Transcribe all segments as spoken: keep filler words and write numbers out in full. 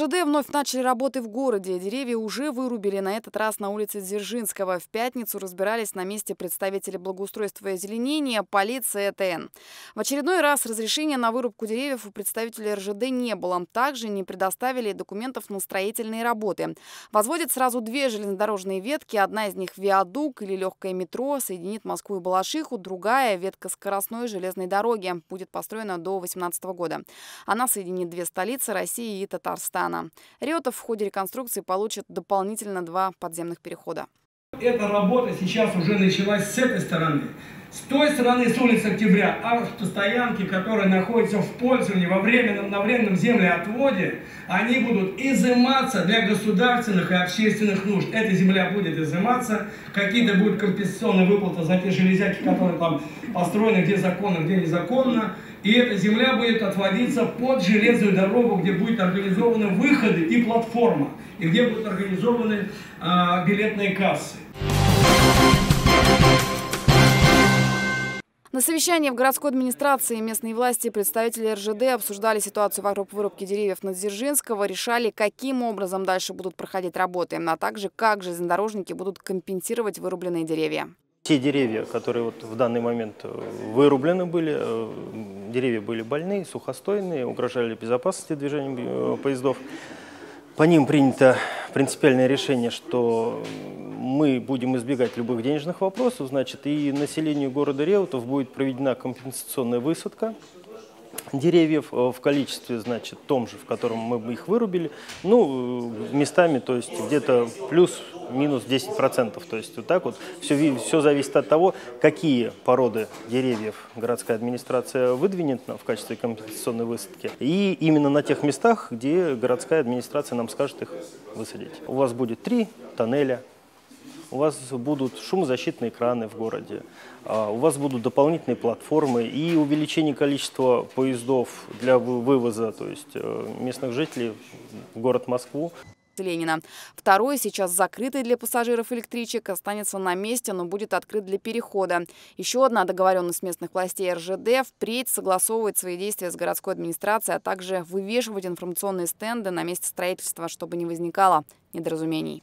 РЖД вновь начали работы в городе. Деревья уже вырубили, на этот раз на улице Дзержинского. В пятницу разбирались на месте представители благоустройства и озеленения, полиция и ЭТН. В очередной раз разрешения на вырубку деревьев у представителей РЖД не было. Также не предоставили документов на строительные работы. Возводят сразу две железнодорожные ветки. Одна из них виадук или легкое метро соединит Москву и Балашиху. Другая – ветка скоростной железной дороги. Будет построена до две тысячи восемнадцатого года. Она соединит две столицы России и Татарстана. Реутов в ходе реконструкции получит дополнительно два подземных перехода. Эта работа сейчас уже началась с этой стороны. С той стороны, с улицы Октября, автостоянки, которые находятся в пользовании во временном, на временном землеотводе, они будут изыматься для государственных и общественных нужд. Эта земля будет изыматься, какие-то будут компенсационные выплаты за те железяки, которые там построены, где законно, где незаконно. И эта земля будет отводиться под железную дорогу, где будут организованы выходы и платформа, и где будут организованы а, билетные кассы. На совещании в городской администрации местные власти и представители РЖД обсуждали ситуацию вокруг вырубки деревьев на Дзержинского, решали, каким образом дальше будут проходить работы, а также как железнодорожники будут компенсировать вырубленные деревья. Те деревья, которые вот в данный момент вырублены были, деревья были больные, сухостойные, угрожали безопасности движения поездов. По ним принято принципиальное решение, что мы будем избегать любых денежных вопросов, значит, и населению города Реутов будет проведена компенсационная высадка деревьев в количестве, значит, том же, в котором мы их вырубили, ну, местами, то есть где-то плюс-минус десять процентов. То есть вот так вот все, все зависит от того, какие породы деревьев городская администрация выдвинет в качестве компенсационной высадки. И именно на тех местах, где городская администрация нам скажет их высадить. У вас будет три тоннеля. У вас будут шумозащитные экраны в городе, у вас будут дополнительные платформы и увеличение количества поездов для вывоза, то есть местных жителей в город Москву. Ленина. Второй, сейчас закрытый для пассажиров электричек, останется на месте, но будет открыт для перехода. Еще одна договоренность местных властей РЖД – впредь согласовывать свои действия с городской администрацией, а также вывешивать информационные стенды на месте строительства, чтобы не возникало недоразумений.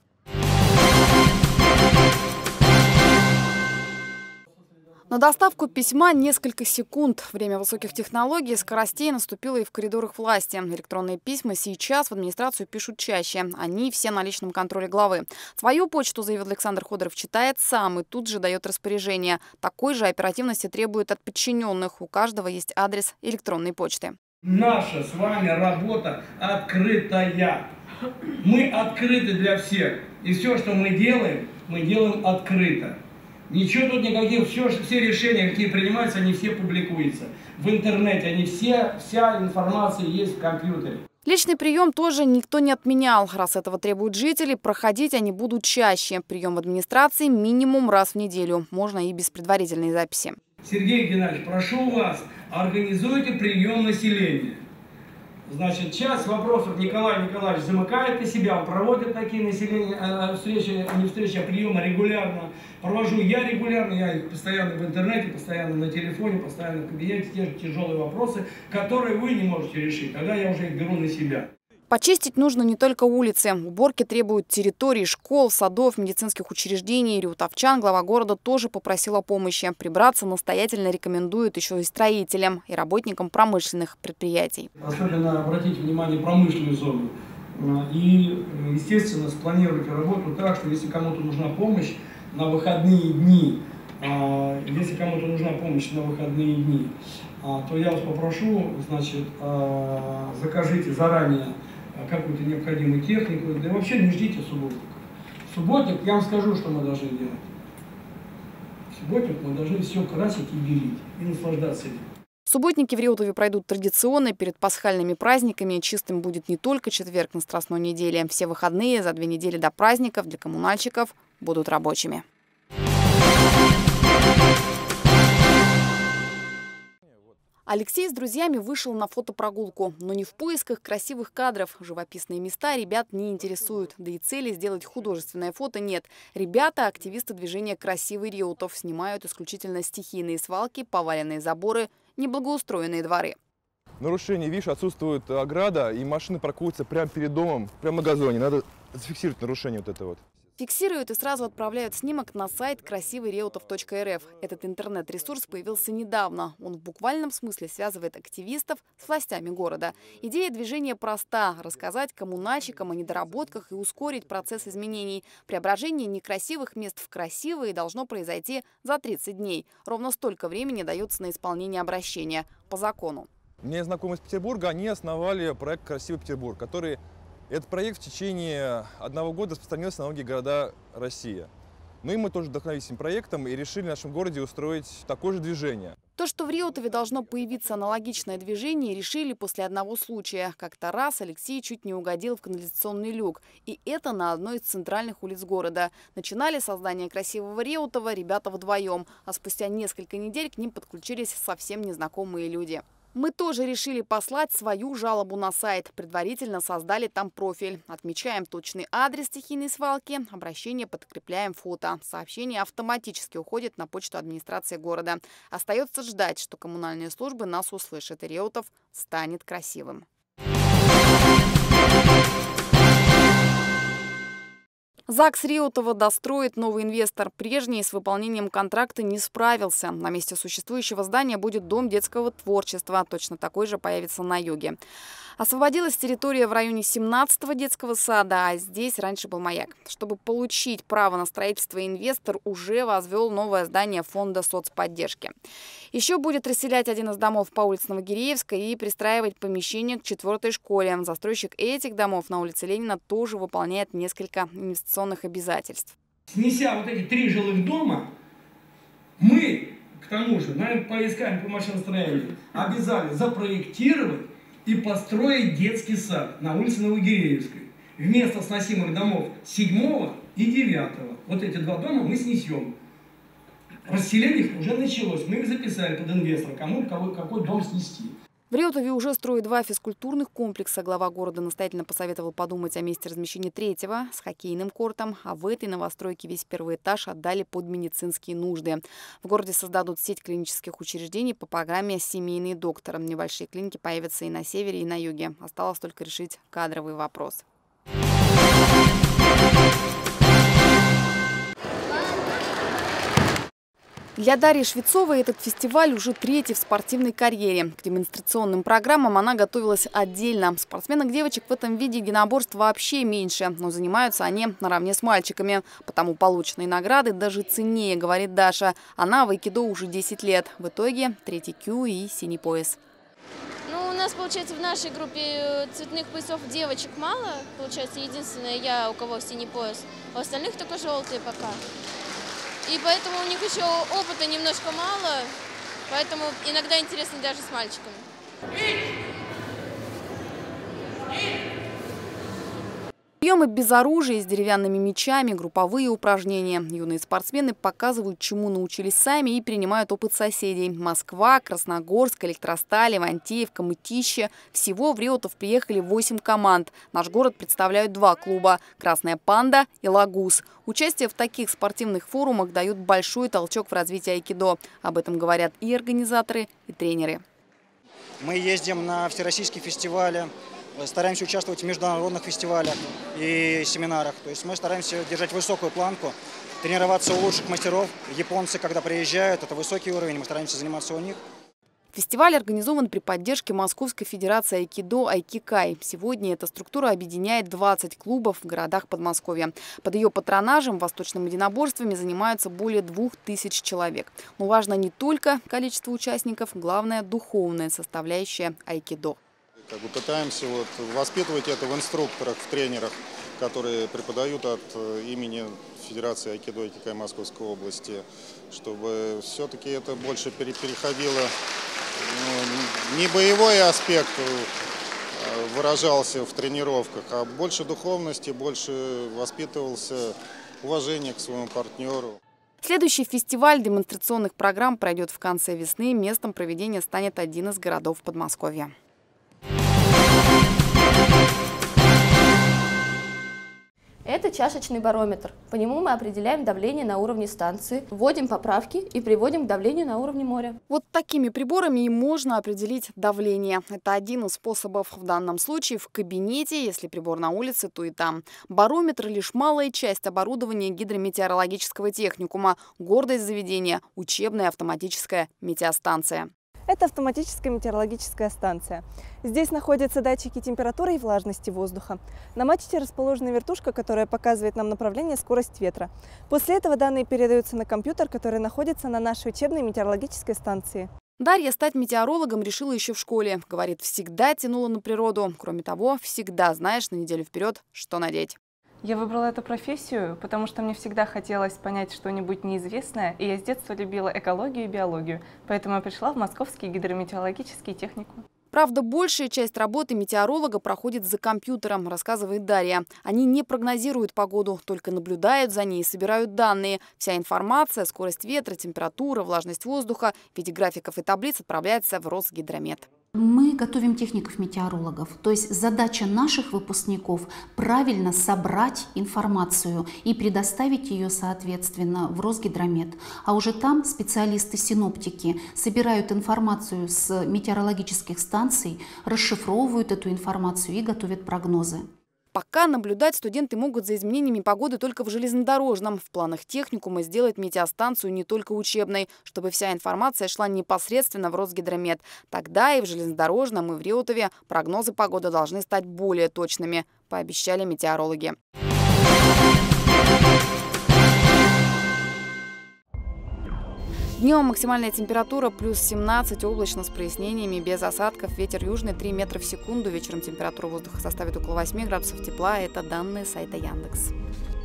На доставку письма несколько секунд. Время высоких технологий и скоростей наступило и в коридорах власти. Электронные письма сейчас в администрацию пишут чаще. Они все на личном контроле главы. Свою почту, заявил Александр Ходоров, читает сам и тут же дает распоряжение. Такой же оперативности требует от подчиненных. У каждого есть адрес электронной почты. Наша с вами работа открытая. Мы открыты для всех. И все, что мы делаем, мы делаем открыто. Ничего тут никаких, все, все решения, какие принимаются, они все публикуются. В интернете, они все, вся информация есть в компьютере. Личный прием тоже никто не отменял. Раз этого требуют жители, проходить они будут чаще. Прием в администрации минимум раз в неделю. Можно и без предварительной записи. Сергей Геннадьевич, прошу вас, организуйте прием населения. Значит, часть вопросов Николай Николаевич замыкает на себя, он проводит такие населения, э, встречи, не встречи, а приемы регулярно. Провожу я регулярно, я постоянно в интернете, постоянно на телефоне, постоянно в кабинете, те же тяжелые вопросы, которые вы не можете решить. Тогда я уже их беру на себя. Почистить нужно не только улицы. Уборки требуют территорий, школ, садов, медицинских учреждений. Реутовчан глава города тоже попросила помощи. Прибраться настоятельно рекомендуют еще и строителям, и работникам промышленных предприятий. Особенно обратите внимание на промышленную зону. И, естественно, спланировать работу так, что если кому-то нужна помощь на выходные дни, если кому-то нужна помощь на выходные дни, то я вас попрошу, значит, закажите заранее какую-то необходимую технику, да и вообще не ждите субботник. Субботник, я вам скажу, что мы должны делать. Субботник мы должны все красить и белить, и наслаждаться этим. Субботники в Реутове пройдут традиционно перед пасхальными праздниками. Чистым будет не только четверг на Страстной неделе. Все выходные за две недели до праздников для коммунальщиков будут рабочими. Алексей с друзьями вышел на фотопрогулку, но не в поисках красивых кадров. Живописные места ребят не интересуют. Да и цели сделать художественное фото нет. Ребята – активисты движения «Красивый Реутов». Снимают исключительно стихийные свалки, поваленные заборы, неблагоустроенные дворы. нарушение. Видишь, отсутствует ограда, и машины паркуются прямо перед домом, прямо на газоне. Надо зафиксировать нарушение вот это вот. Фиксируют и сразу отправляют снимок на сайт красивый реутов точка эр эф. Этот интернет-ресурс появился недавно. Он в буквальном смысле связывает активистов с властями города. Идея движения проста – рассказать коммунальщикам о недоработках и ускорить процесс изменений. Преображение некрасивых мест в красивые должно произойти за тридцать дней. Ровно столько времени дается на исполнение обращения по закону. Мне знакомые из Петербурга, они основали проект «Красивый Петербург», который этот проект в течение одного года распространился на многие города России. Мы, мы тоже вдохновились этим проектом и решили в нашем городе устроить такое же движение. То, что в Реутове должно появиться аналогичное движение, решили после одного случая. Как-то раз Алексей чуть не угодил в канализационный люк. И это на одной из центральных улиц города. Начинали создание красивого Реутова ребята вдвоем. А спустя несколько недель к ним подключились совсем незнакомые люди. Мы тоже решили послать свою жалобу на сайт. Предварительно создали там профиль. Отмечаем точный адрес стихийной свалки. Обращение подкрепляем фото. Сообщение автоматически уходит на почту администрации города. Остается ждать, что коммунальные службы нас услышат, и Реутов станет красивым. ЗАГС Реутова достроит новый инвестор. Прежний с выполнением контракта не справился. На месте существующего здания будет дом детского творчества. Точно такой же появится на юге. Освободилась территория в районе семнадцатого детского сада, а здесь раньше был маяк. Чтобы получить право на строительство, инвестор уже возвел новое здание фонда соцподдержки. Еще будет расселять один из домов по улице Новогиреевской и пристраивать помещение к четвертой школе. Застройщик этих домов на улице Ленина тоже выполняет несколько инвестиционных обязательств. Снеся вот эти три жилых дома, мы, к тому же, наверное, по искам по машиностроению, обязали запроектировать и построить детский сад на улице Новогиреевской. Вместо сносимых домов седьмого и девятого. Вот эти два дома мы снесем. Расселение их уже началось. Мы их записали под инвестора, кому кого, какой дом снести. В Реутове уже строят два физкультурных комплекса. Глава города настоятельно посоветовал подумать о месте размещения третьего с хоккейным кортом. А в этой новостройке весь первый этаж отдали под медицинские нужды. В городе создадут сеть клинических учреждений по программе «Семейный доктор». Небольшие клиники появятся и на севере, и на юге. Осталось только решить кадровый вопрос. Для Дарьи Швецовой этот фестиваль уже третий в спортивной карьере. К демонстрационным программам она готовилась отдельно. Спортсменок девочек в этом виде единоборств вообще меньше, но занимаются они наравне с мальчиками. Потому полученные награды даже ценнее, говорит Даша. Она в айкидо уже десять лет. В итоге третий кю и синий пояс. Ну, у нас, получается, в нашей группе цветных поясов девочек мало. Получается, единственная я, у кого синий пояс. У остальных только желтые пока. И поэтому у них еще опыта немножко мало, поэтому иногда интересно даже с мальчиками. Приемы без оружия, с деревянными мечами, групповые упражнения. Юные спортсмены показывают, чему научились сами, и принимают опыт соседей. Москва, Красногорск, Электросталь, Ивантеевка, Мытищи. Всего в Реутов приехали восемь команд. Наш город представляют два клуба – «Красная панда» и «Лагус». Участие в таких спортивных форумах дают большой толчок в развитии айкидо. Об этом говорят и организаторы, и тренеры. Мы ездим на всероссийские фестивали. Стараемся участвовать в международных фестивалях и семинарах. То есть мы стараемся держать высокую планку, тренироваться у лучших мастеров. Японцы, когда приезжают, это высокий уровень, мы стараемся заниматься у них. Фестиваль организован при поддержке Московской федерации айкидо «Айкикай». Сегодня эта структура объединяет двадцать клубов в городах Подмосковья. Под ее патронажем восточными единоборствами занимаются более двух тысяч человек. Но важно не только количество участников, главное – духовная составляющая айкидо. Как бы пытаемся вот воспитывать это в инструкторах, в тренерах, которые преподают от имени Федерации айкидо Айкикай Московской области, чтобы все-таки это больше переходило, ну, не боевой аспект выражался в тренировках, а больше духовности, больше воспитывался уважение к своему партнеру. Следующий фестиваль демонстрационных программ пройдет в конце весны. Местом проведения станет один из городов Подмосковья. Это чашечный барометр. По нему мы определяем давление на уровне станции, вводим поправки и приводим к давлению на уровне моря. Вот такими приборами и можно определить давление. Это один из способов в данном случае в кабинете, если прибор на улице, то и там. Барометр – лишь малая часть оборудования гидрометеорологического техникума. Гордость заведения – учебная автоматическая метеостанция. Это автоматическая метеорологическая станция. Здесь находятся датчики температуры и влажности воздуха. На мачте расположена вертушка, которая показывает нам направление, скорость ветра. После этого данные передаются на компьютер, который находится на нашей учебной метеорологической станции. Дарья стать метеорологом решила еще в школе. Говорит, всегда тянула на природу. Кроме того, всегда знаешь на неделю вперед, что надеть. Я выбрала эту профессию, потому что мне всегда хотелось понять что-нибудь неизвестное, и я с детства любила экологию и биологию, поэтому я пришла в Московский гидрометеорологический техникум. Правда, большая часть работы метеоролога проходит за компьютером, рассказывает Дарья. Они не прогнозируют погоду, только наблюдают за ней и собирают данные. Вся информация, скорость ветра, температура, влажность воздуха в виде графиков и таблиц отправляется в Росгидромет. Мы готовим техников-метеорологов, то есть задача наших выпускников правильно собрать информацию и предоставить ее, соответственно, в Росгидромет. А уже там специалисты-синоптики собирают информацию с метеорологических станций, расшифровывают эту информацию и готовят прогнозы. Пока наблюдать студенты могут за изменениями погоды только в железнодорожном. В планах техникума сделать метеостанцию не только учебной, чтобы вся информация шла непосредственно в Росгидромет. Тогда и в железнодорожном, и в Реутове прогнозы погоды должны стать более точными, пообещали метеорологи. Днем максимальная температура плюс семнадцать, облачно с прояснениями, без осадков. Ветер южный три метра в секунду. Вечером температура воздуха составит около восьми градусов тепла. Это данные сайта Яндекс.